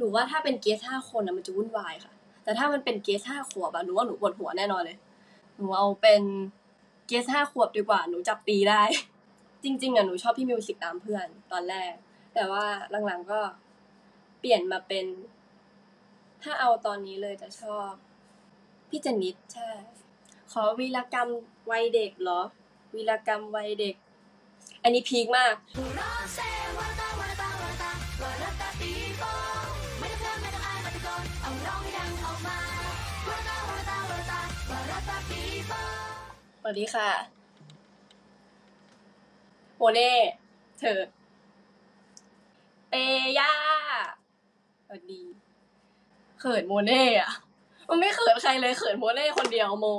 หนูว่าถ้าเป็นเกส5 คนมันจะวุ่นวายค่ะแต่ถ้ามันเป็นเกส5 ขวบหนูว่าหนูปวดหัวแน่นอนเลยหนูเอาเป็นเกส5 ขวบดีกว่าหนูจับปีได้จริงๆหนูชอบพี่มิวสิกตามเพื่อนตอนแรกแต่ว่าหลังๆก็เปลี่ยนมาเป็นถ้าเอาตอนนี้เลยจะชอบพี่เจนนิสใช่ขอวีรกรรมวัยเด็กเหรอวีรกรรมวัยเด็กอันนี้พีคมากสวัสดีค่ะโมเน่เธอเปย่าสวัสดีเขินโมเน่อะมันไม่เขินใครเลยเขินโมเน่คนเดียวโม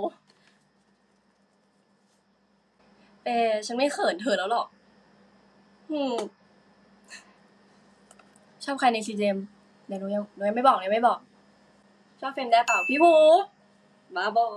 ฉันไม่เขินเธอแล้วหรอกชอบใครในซีเจมเดี๋ยวหนูยังไม่บอกชอบเฟรมได้เปล่าพี่ภูมาบอก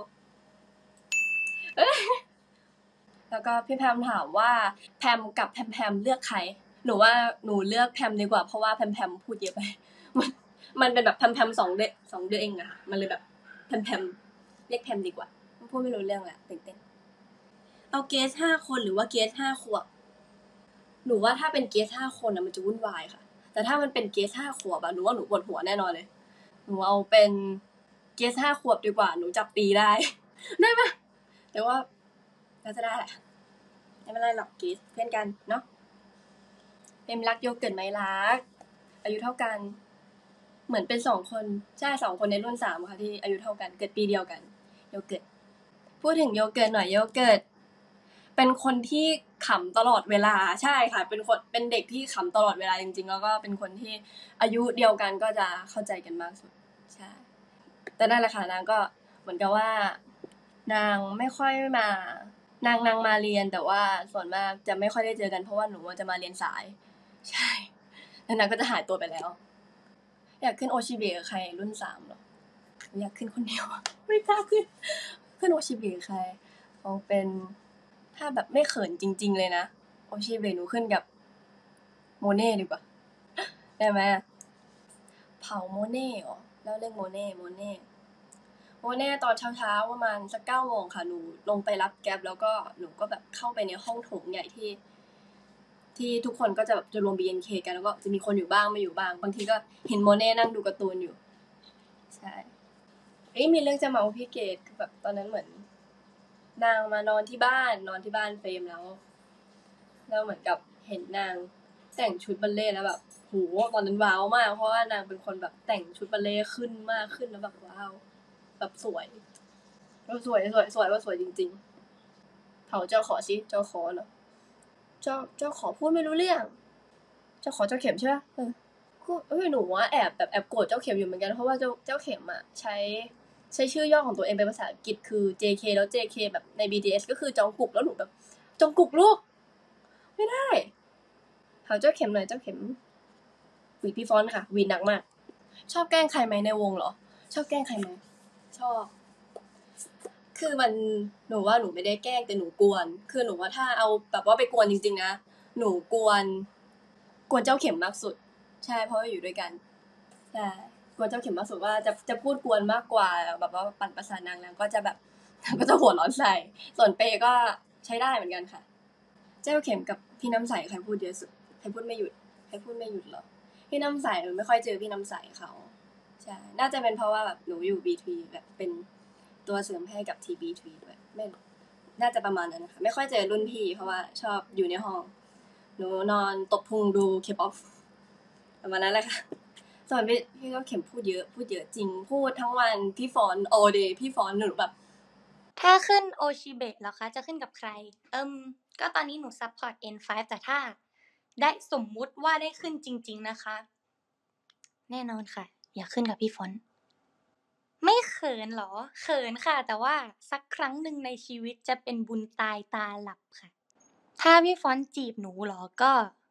แล้วก็พี่แพมถามว่าแพมกับแพมเลือกใครหนูว่าหนูเลือกแพมดีกว่าเพราะว่าแพมพูดเยอะไปมันเป็นแบบแพม2 เดือนเองอะค่ะมันเลยแบบแพมเรียกแพมดีกว่าพูดไม่รู้เรื่องแหละตื่นเต้นเอาเกส5 คนหรือว่าเกส5 ขวบหนูว่าถ้าเป็นเกส5 คนมันจะวุ่นวายค่ะแต่ถ้ามันเป็นเกส5 ขวบหนูว่าหนูปวดหัวแน่นอนเลยหนูเอาเป็นเกส5 ขวบดีกว่าหนูจับปีได้ไหมแต่ว่าน่าจะได้แหละไม่เป็นไรหรอกเกสเพื่อนกันเนาะเป็นรักโยเกิร์ตไหมรักอายุเท่ากันเหมือนเป็น2 คนใช่2 คนในรุ่น3ค่ะที่อายุเท่ากันเกิดปีเดียวกันโยเกิร์ตพูดถึงโยเกิร์ตหน่อยโยเกิร์ตเป็นคนที่ขำตลอดเวลาใช่ค่ะเป็นเด็กที่ขำตลอดเวลาจริงๆแล้วก็เป็นคนที่อายุเดียวกันก็จะเข้าใจกันมากสุดใช่แต่นั่นแหละค่ะนางก็เหมือนกับว่านางไม่ค่อยมานางมาเรียนแต่ว่าส่วนมากจะไม่ค่อยได้เจอกันเพราะว่าหนูจะมาเรียนสายใช่แล้วนางก็จะหายตัวไปแล้วอยากขึ้นโอชิเบะใครรุ่น3หรออยากขึ้นคนเดียวไม่กล้าขึ้นโอชิเบะใครเอาเป็นถ้าแบบไม่เขินจริงๆเลยนะโอชิเบะหนูขึ้นกับโมเน่ดีกว่าได้ไหมเผาโมเน่เหรอแล้วเรื่องโมเน่ตอนเช้าประมาณสัก9 โมงค่ะหนูลงไปรับแก๊ปแล้วก็หนูก็แบบเข้าไปในห้องโถงใหญ่ที่ทุกคนก็จะแบบจะรวม BNK กันแล้วก็จะมีคนอยู่บ้างไม่อยู่บ้างบางทีก็เห็นโมเน่นั่งดูการ์ตูนอยู่ใช่มีเรื่องจะเมาพี่เกดคือแบบตอนนั้นเหมือนนางมานอนที่บ้านเฟรมแล้วเหมือนกับเห็นนางแต่งชุดบัลเล่ต์แล้วแบบโหตอนนั้นว้าวมากเพราะว่านางเป็นคนแบบแต่งชุดบัลเล่ต์ขึ้นมากขึ้นแล้วแบบว้าวแบบสวยว่าสวยจริงๆเผาเจ้าขอสิเจ้าขอเหรอเจ้าขอพูดไม่รู้เรื่องเจ้าขอเจ้าเข็มใช่ป่ะหนูว่าแอบโกรธเจ้าเข็มอยู่เหมือนกันเพราะว่าเจ้าเข็มอ่ะใช้ชื่อย่อของตัวเองเป็นภาษาอังกฤษคือ JK แล้ว JK แบบใน BTS ก็คือจองกุกแล้วหนูแบบจองกุกลูกไม่ได้เผาเจ้าเข็มหน่อยเจ้าเข็มวีพี่ฟอนค่ะวีหนักมากชอบแกล้งใครไหมในวงเหรอชอบแกล้งใครไหมชอบคือมันหนูว่าหนูไม่ได้แกล้งแต่หนูกวนคือหนูว่าถ้าเอาแบบว่าไปกวนจริงๆนะหนูกวนเจ้าเข็มมากสุดใช่เพราะว่าอยู่ด้วยกันใช่กวนเจ้าเข็มมากสุดว่าจะพูดกวนมากกว่าแบบว่าปั่นประสาทนางก็จะแบบก็จะหัวร้อนใส่ส่วนเปก็ใช้ได้เหมือนกันค่ะเจ้าเข็มกับพี่น้ำใสใครพูดเยอะสุดใครพูดไม่หยุดหรอพี่น้ำใสหนูไม่ค่อยเจอพี่น้ำใสเขาใช่น่าจะเป็นเพราะว่าแบบหนูอยู่ B3 แบบเป็นตัวเสริมให้กับ TB3 ด้วยไม่น่าจะประมาณนั้นนะคะไม่ค่อยเจอรุ่นพี่เพราะว่าชอบอยู่ในห้องหนูนอนตบพุงดู K-pop ประมาณนั้นแหละค่ะส่วนพี่ก็เข็มพูดเยอะจริงพูดทั้งวันพี่ฟอน all day พี่ฟอนหนูแบบถ้าขึ้นโอชิเบะเหรอคะจะขึ้นกับใครก็ตอนนี้หนูซัพพอร์ต N5 แต่ถ้าได้สมมุติว่าได้ขึ้นจริงๆนะคะแน่นอนค่ะอยากขึ้นกับพี่ฟอนไม่เขินหรอเขินค่ะแต่ว่าสักครั้งหนึ่งในชีวิตจะเป็นบุญตายตาหลับค่ะถ้าพี่ฟอนจีบหนูหรอก็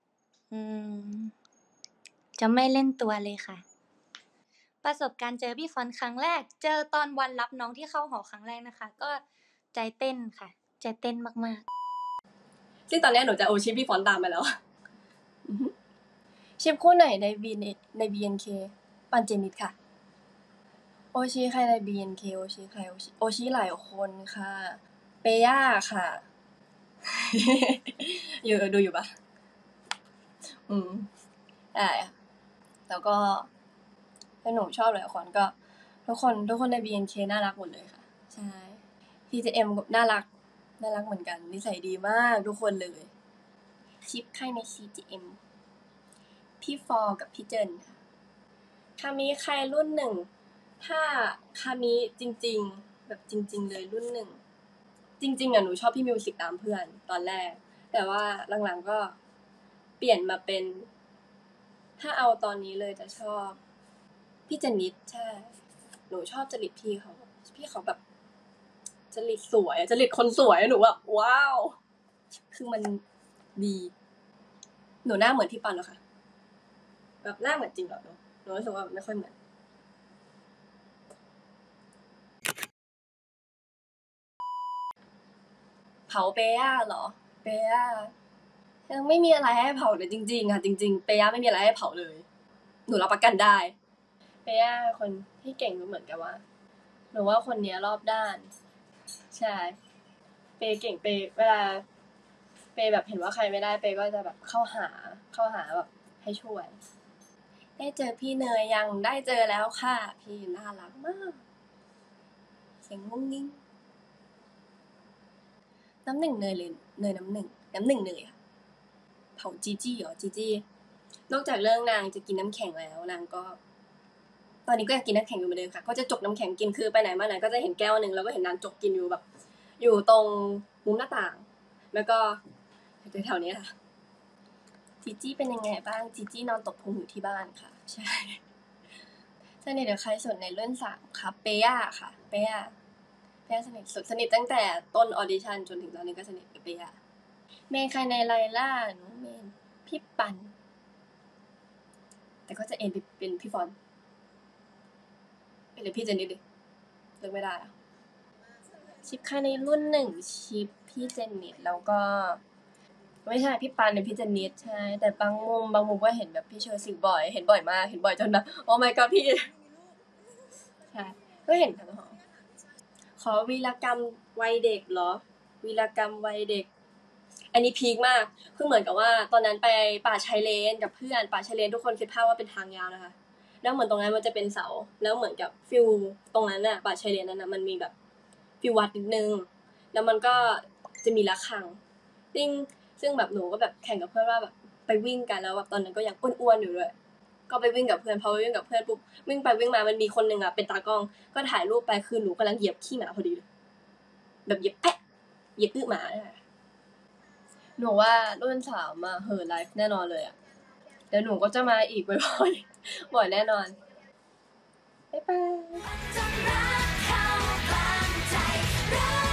จะไม่เล่นตัวเลยค่ะประสบการณ์เจอพี่ฟอนครั้งแรกเจอตอนวันรับน้องที่เข้าหอครั้งแรกนะคะก็ใจเต้นค่ะใจเต้นมากๆซึ่งตอนนี้หนูจะโอชิพี่ฟอนตามไปแล้วชิปคู่ไหนใน BNK ปันเจนิดค่ะโอชิใครใน BNK โอชิใครโอชิหลายคนค่ะเปย่าค่ะ อยู่ดูอยู่ปะได้แล้วก็หนูชอบหลายคนก็ทุกคนใน BNK น่ารักหมดเลยค่ะใช่ PJM น่ารักเหมือนกันนิสัยดีมากทุกคนเลยชิปใครใน CGM พี่ฟอร์กับพี่เจินค่ะคามิใครรุ่นหนึ่งถ้าคามิจริงๆแบบจริงๆเลยรุ่นหนึ่งจริงๆหนูชอบพี่มิวสิกตามเพื่อนตอนแรกแต่ว่าหลังๆก็เปลี่ยนมาเป็นถ้าเอาตอนนี้เลยจะชอบพี่เจนิดใช่หนูชอบจริตพี่เขาแบบจริตสวยจริตคนสวยหนูแบบว้าวคือมันดีหนูหน้าเหมือนพี่ปันเหรอคะแบบหน้าเหมือนจริงเหรอหนูรู้สึกว่าไม่ค่อยเหมือนเผาเปย่าเหรอเปย่ายังไม่มีอะไรให้เผาเลยจริงๆค่ะจริงๆเปย่าไม่มีอะไรให้เผาเลยหนูรับประกันได้เปย่าคนที่เก่งเหมือนกันว่าหนูว่าคนนี้รอบด้านใช่เปเก่งเปเวลาเปแบบเห็นว่าใครไม่ได้เปก็จะแบบเข้าหาแบบให้ช่วยได้เจอพี่เนยยังได้เจอแล้วค่ะพี่น่ารักมากเสียงงุ้งงิ้งน้ำหนึ่งเนยเลยเนยน้ำหนึ่งเนยค่ะเผาจีจี้เหรอจีจี้นอกจากเรื่องนางจะกินน้ำแข็งแล้วนางก็ตอนนี้ก็อยากกินน้ำแข็งอยู่เหมือนเดิมค่ะก็จะจกน้ำแข็งกินคือไปไหนมาไหนก็จะเห็นแก้วนึงแล้วก็เห็นนางจกกินอยู่แบบอยู่ตรงมุมหน้าต่างแล้วก็แถวๆนี้ค่ะจีจี้เป็นยังไงบ้างจีจี้นอนตบพุงอยู่ที่บ้านค่ะใช่สนิทกับใครสุดในรุ่น3ค่ะเปย่าค่ะเปย่าสนิทสุดสนิทตั้งแต่ต้นออดิชั่นจนถึงตอนนี้ก็สนิทกับเปย่าเมย์ใครในไลล่าหนูเมย์พี่ปันแต่ก็จะเอ็นเป็นพี่ฟอนหรือพี่เจนนิดดิเลือกไม่ได้อะชิปใครในรุ่น1ชิปพี่เจนนิดแล้วก็ไม่ใช่พี่ปันหรือพี่เจนนิดใช่แต่บางมุมก็เห็นแบบพี่เชอร์ซิลบ่อยเห็นบ่อยมากเห็นบ่อยจนแบบโอ้ my god พี่ใช่ก็เห็นทั้งหอขอวีรกรรมวัยเด็กเหรอวีรกรรมวัยเด็กอันนี้พีคมากคือเหมือนกับว่าตอนนั้นไปป่าชายเลนกับเพื่อนป่าชายเลนทุกคนคิดภาพว่าเป็นทางยาวนะคะแล้วเหมือนตรงนั้นมันจะเป็นเสาแล้วเหมือนกับฟิลตรงนั้นน่ะป่าชายเลนนั้นน่ะมันมีแบบฟิลวัดนิดนึงแล้วมันก็จะมีระฆังซึ่งแบบหนูก็แบบแข่งกับเพื่อนว่าแบบไปวิ่งกันแล้วแบบตอนนั้นก็ยังอ้วนๆอยู่ด้วยก็ไปวิ่งกับเพื่อนพอไปวิ่งกับเพื่อนปุ๊บวิ่งไปวิ่งมามันมีคนนึงอ่ะเป็นตากล้องก็ถ่ายรูปไปคือหนูกำลังเหยียบขี้หมาพอดีเลยแบบเหยียบแพะเหยียบอึหมาหนูว่ารุ่น3มาเฮอไลฟ์แน่นอนเลยอ่ะเดี๋ยวหนูก็จะมาอีกบ่อยๆบ่อยแน่นอนบ๊ายบาย